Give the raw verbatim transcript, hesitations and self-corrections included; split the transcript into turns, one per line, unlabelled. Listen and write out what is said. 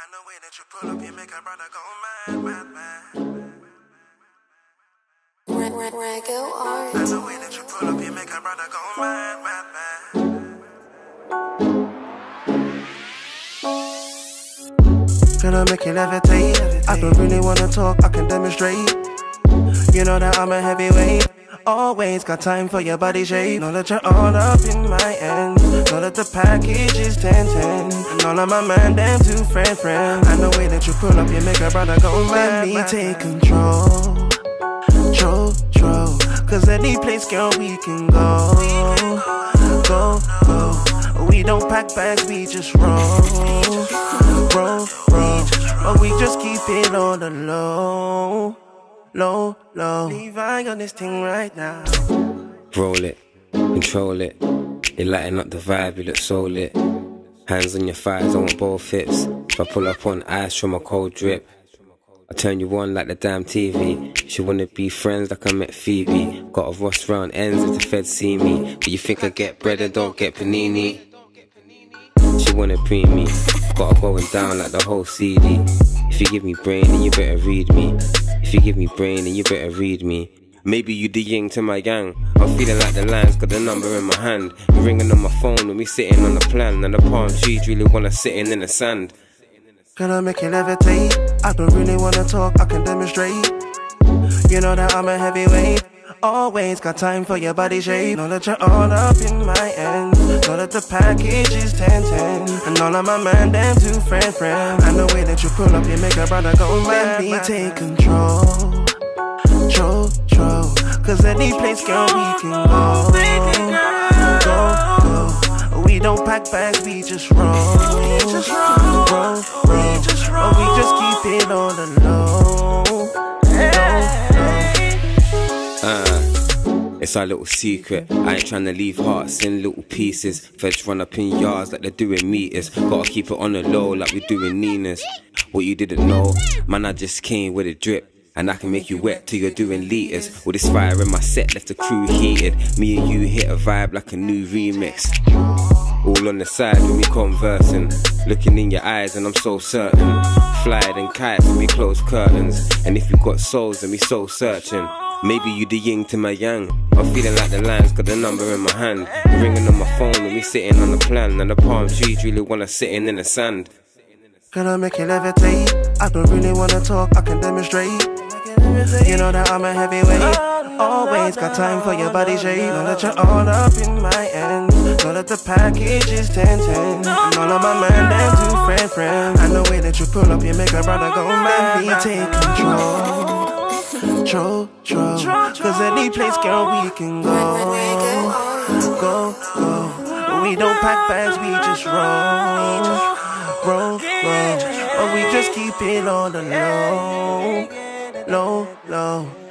And the way that you pull up, you make a brother go mad, mad, mad.
Rego art.
And the way that you pull up, you make a brother go mad, mad, mad. Gonna make you levitate. I don't really wanna talk, I can demonstrate. You know that I'm a heavyweight. Always got time for your body shape. Know that you're all up in my end. Know that the package is ten ten. And all of my man, them two friend friend. And the way that you pull up, you make a brother go mad. Let me take control. Control, control. Cause any place, girl, we can go. Go, go. We don't pack bags, we just roll. Roll, roll. But we just keep it on the low. Low, low. Levi on this thing right now.
Roll it, control it. You're lighting up the vibe, you look so lit. Hands on your thighs, I want both hips. If I pull up on ice from a cold drip, I turn you on like the damn T V. She wanna be friends like I met Phoebe. Got a Ross round ends if the feds see me. But you think I get bread and don't get panini. She wanna pre me. Got her going down like the whole C D. If you give me brain, then you better read me. If you give me brain, then you better read me. Maybe you the yin to my yang. I'm feeling like the lines got the number in my hand. You're ringing on my phone when we sitting on the plan. And the palm trees really wanna sitting in the sand.
Gonna make you levitate. I don't really wanna talk, I can demonstrate. You know that I'm a heavyweight. Always got time for your body shape. Know that you're all up in my end. Know that the package is ten ten. And all of my man, them two friend friend. And the way that you pull up, you make a brother go mad. Let me take control. Control, control. Cause any place, girl, we can go. Go, go. We don't pack bags, we just roll. Roll, roll. But we just keep it on the low.
Uh, it's our little secret. I ain't tryna leave hearts in little pieces. Feds run up in yards like they're doing meters. Gotta keep it on the low like we're doing Ninas. What you didn't know, man, I just came with a drip. And I can make you wet till you're doing liters. All this fire in my set left the crew heated. Me and you hit a vibe like a new remix. All on the side when we conversing. Looking in your eyes and I'm so certain. Fly than kites when we close curtains. And if you got souls then we soul searching. Maybe you the yin to my yang. I'm feeling like the lines got the number in my hand. You're ringing on my phone when we sitting on the plan. And the palm trees really wanna sitting in the sand.
Gonna make you levitate. I don't really wanna talk, I can demonstrate. You know that I'm a heavyweight. Always got time for your body shape. Know that you're all up in my end. Know that the package is ten ten. And all of my man, them two friend friend. And the way that you pull up, you make a brother go mad. Me take control. Control, control. Cause any place, girl, we can go. Go, go. We don't pack bags, we just roll. Roll, roll. But we just keep it on the low. Low, low.